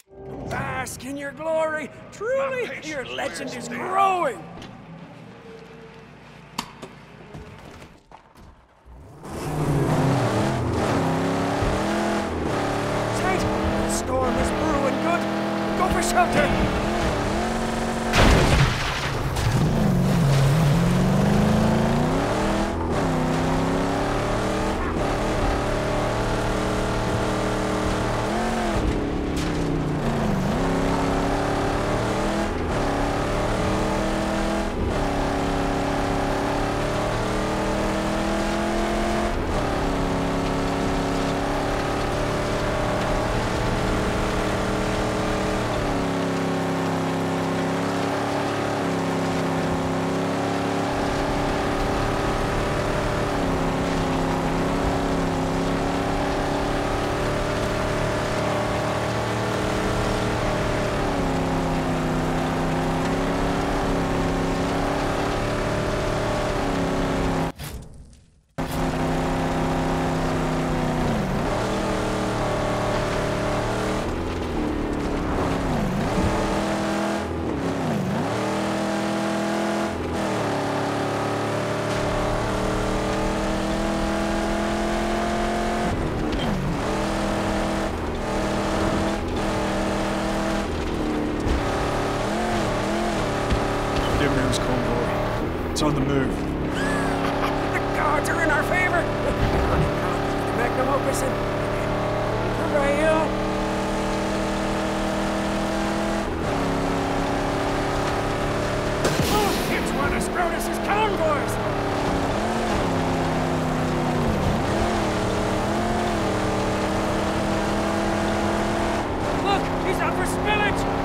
Bask in your glory. Truly, your legend is growing. Tight. The storm is brewing good. Go for shelter. It's on the move. The gods are in our favor. Magnum opus and Rael. Oh, it's one of Scrotus's convoys. Look, he's out for spillage.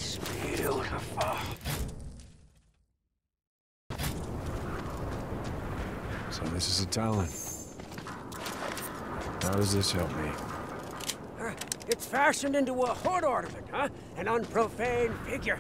It's beautiful. So this is a Talon. How does this help me? It's fashioned into a hood ornament, huh? An unprofane figure.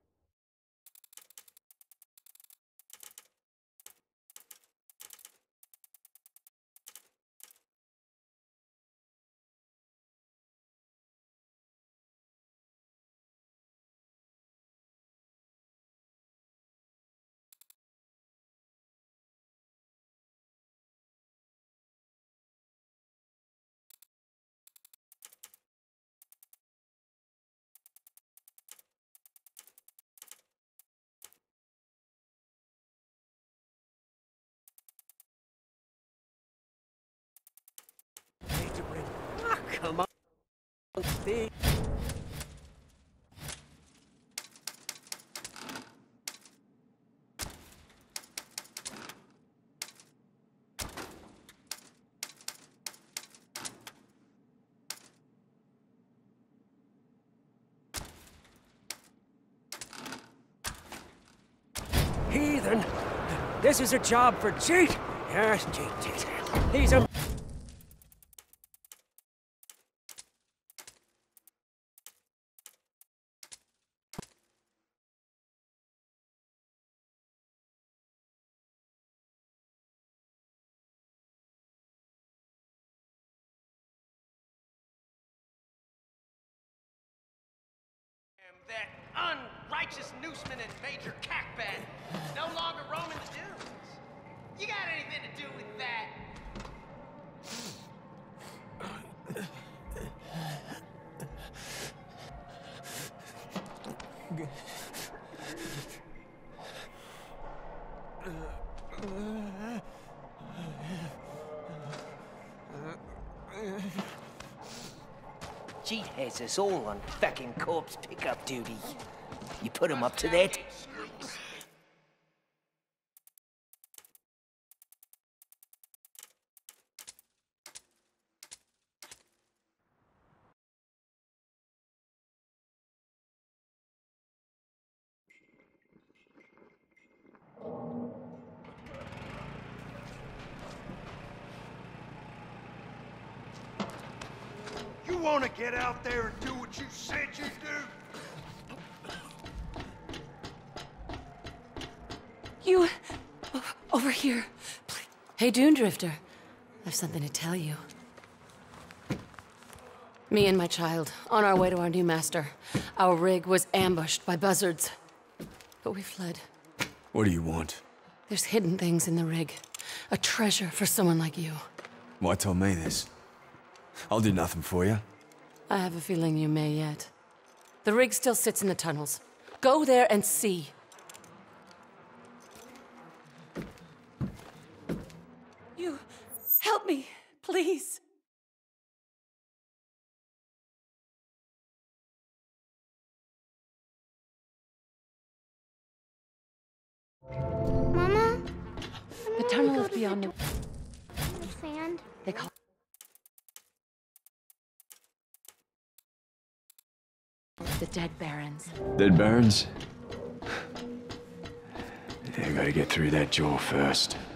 Ah, come on, Steve. Heathen! This is a job for Jeet! Yes, Jeet. He's a... That unrighteous newsman and Major Cackbat no longer roaming the dunes. You got anything to do with that? Jeet has us all on fucking corpse pickup duty. You put him up to that? You want to get out there and do what you said you'd do? You... over here. Please. Hey, Dune Drifter. I've something to tell you. Me and my child, on our way to our new master. Our rig was ambushed by buzzards. But we fled. What do you want? There's hidden things in the rig. A treasure for someone like you. Why tell me this? I'll do nothing for you. I have a feeling you may yet. The rig still sits in the tunnels. Go there and see. You... help me, please. Mama? The tunnel is beyond The sand? They call the Dead Barons. Dead Barons? Yeah, I gotta get through that jaw first.